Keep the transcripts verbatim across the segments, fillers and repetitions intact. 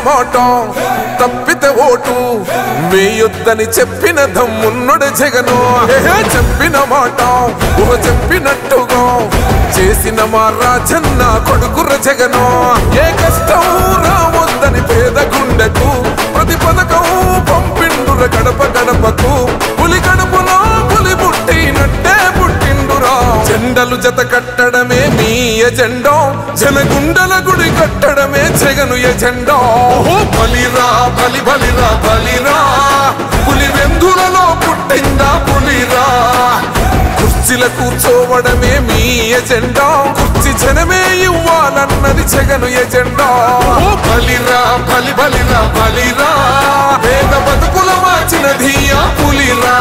మాట తప్పితే ఓటు వేయొద్దని చెప్పిన దమ్మున్నడు జగను. చెప్పిన మాట ఊహ చెప్పినట్టుగా చేసిన మా రాజన్న కొడుకుర జగను. ఏ కష్టం రావొద్దని పేద గుండెకు ప్రతి పథకం పంపిండుర గడప గడపకు. పులి గడపలో పులి పుట్టినట్టే పుట్టిండురా. జెండలు జత కట్టడమే మీ ఎజెండా, జనగుండల గుడి కట్టడమే జగను ఎజెండా. బలిరా బలి బలిరా బలిరా, పులి వెందులలో పుట్టిందా పులిరా. కుర్చీల కూర్చోవడమే మీ ఎజెండా, కుర్చీ జనమే ఇవ్వాలన్నది జగను ఎజెండా. బలిరా బలి బలిరా బలిరా, పేద బతుకుల మార్చినది ఆ పులిరా.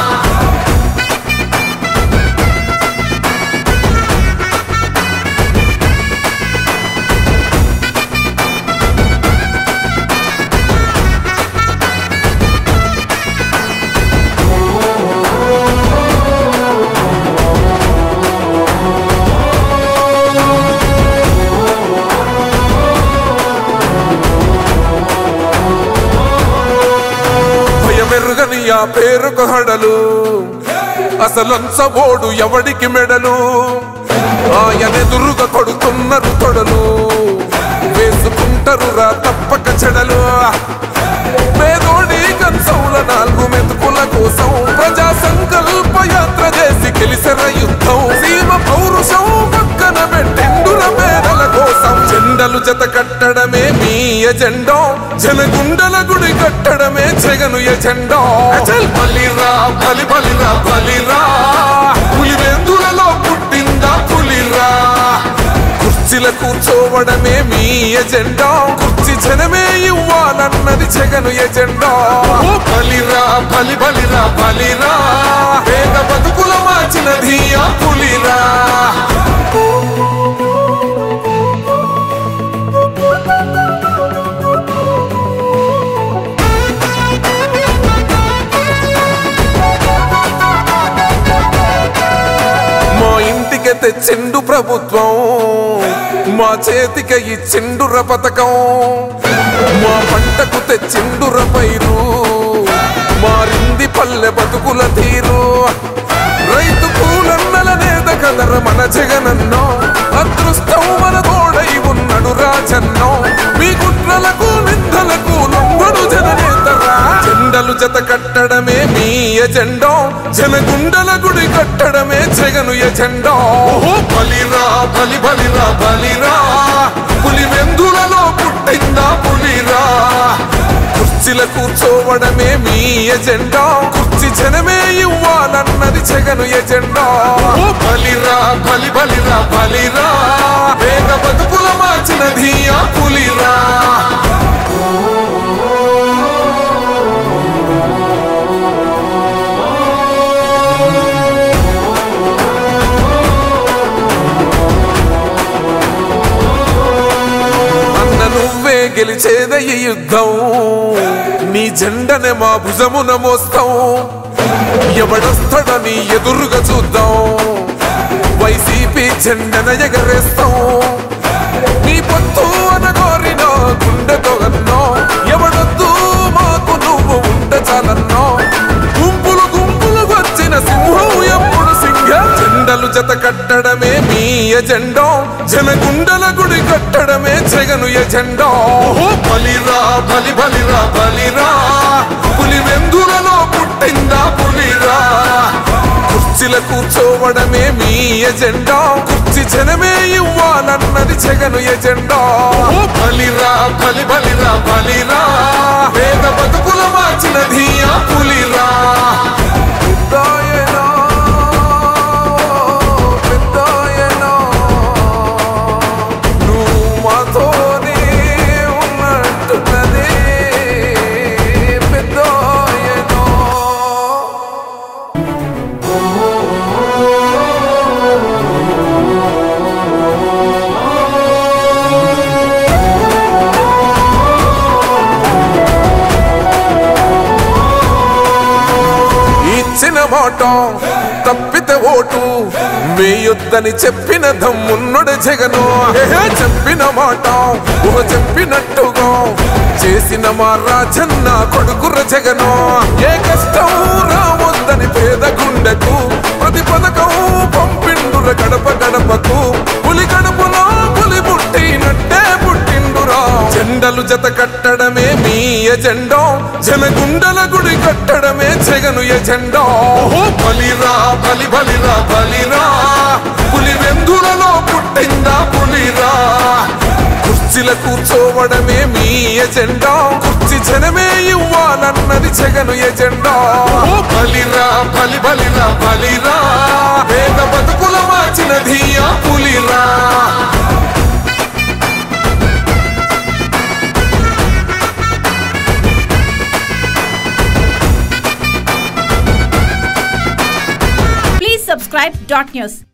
మెరుగని ఆ పేరుకు హడలు, అసలంచబోడు ఎవడికి మెడలు. ఆయనెదురుగా కొడుతున్నారు తొడలు, వేసుకుంటారు రా తప్పక చెడలు. పేదోడి కంచంల నాలుగు మెతుకుల కోసం ప్రజా సంకల్ప యాత్ర చేసి గెలిసిన యుద్ధం. సీమ పౌరుషం పక్కన పెట్టిండుర పేదల కోసం. జెండలు జత కట్టడమే మీ ఎజెండా, జనగుండల గుడి కట్టడమే జగను ఎజెండా. బలిరా బలి బలిరా బలిరా, పులి వెందులలో పుట్టిందా పులిరా. కుర్చీల కూర్చోవడమే మీ ఎజెండా, కుర్చీ జనమే ఇవ్వాలన్నది జగను ఎజెండా. బలిరా బలి బలిరా బలిరా, పేద బతుకుల మార్చినది ఆ పులిరా. తెచ్చిండు ప్రభుత్వం, మా చేతికి ఇచ్చిండుర పథకం. మా పంటకు తెచ్చిండుర పైరు, మారింది పల్లె బతుకుల తీరు. రైతు కూలన్నల నేత కదర మన జగనన్నో, అదృష్టం మన తోడై ఉన్నడు రాజన్నో. మీ కుట్రలకు నిందలకు లొంగడు జననేతరా. జెండలు జత కట్టడమే మీ ఎజెండా, జనగుండల గుడి కట్టడమే జగను ఎజెండా. బలిరా బలి బలిరా బలిరా, పులి వెందులలో పుట్టిందా పులిరా. కుర్చీల కూర్చోవడమే మీ ఎజెండా, కుర్చీ జనమే ఇవ్వాలన్నది జగను ఎజెండా. బలిరా బలి బలిరా బలిరా, పేద బతుకుల మార్చినది ఆ పులిరా. నువ్వే గెలిచేద ఈ యుద్ధం, నీ జెండనే మా భుజమున మోస్తాం. ఎవడొస్తాడని ఎదురుగా చూద్దాం, వైసీపీ జెండన ఎగరేస్తాం. నీ పొత్తు అనగోరినో గుండెతో అన్నో, ఎవడొద్దు మాకు నువ్వు ఉంటే చాలన్నో. గుంపులు గుంపులు వచ్చిన సింహం ఎప్పుడు సింగ. జెండలు జత కట్టడమే మీ ఎజెండా, జనగుండల గుడి కట్టడమే జగను ఎజెండా. బలిరా బలి బలిరా బలిరా, పులి వెందులలో పుట్టిందా పులిరా. కుర్చీల కూర్చోవడమే మీ ఎజెండా, కుర్చీ జనమే ఇవ్వాలన్నది జగను ఎజెండా. బలిరా బలి బలిరా బలిరా, పేద బతుకుల మార్చినది ఆ పులిరా. మాట తప్పితే ఓటు వేయొద్దని చెప్పిన దమ్మున్నడు జగను చెప్పిన మాట ఊహ చెప్పినట్టుగా చేసిన మా రాజన్న కొడుకుర జగను ఏ కష్టం రావద్దని పేద గుండెకు ప్రతి పథకం పంపిండుర గడప గడపకు పులి గడపలో పులి పుట్టినట్టే పుట్టిండురా జెండలు జత కట్టడమే మీ ఎజెండా జనగుండల గుడి కట్టడమే జగను ఎజెండా బలిరా బలి బలిరా బలిరా పులి వెందులలో పుట్టిందా పులిరా కుర్చీల కూర్చోవడమే మీ ఎజెండా కుర్చీ జనమే ఇవ్వాలన్నది జగను ఎజెండా బలిరా బలి బలిరా బలిరా పేద బతుకుల మార్చినది ఆ పులిరా Please subscribe dot news.